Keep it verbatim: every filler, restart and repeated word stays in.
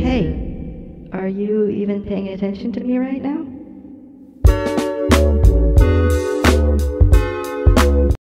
Hey, are you even paying attention to me right now?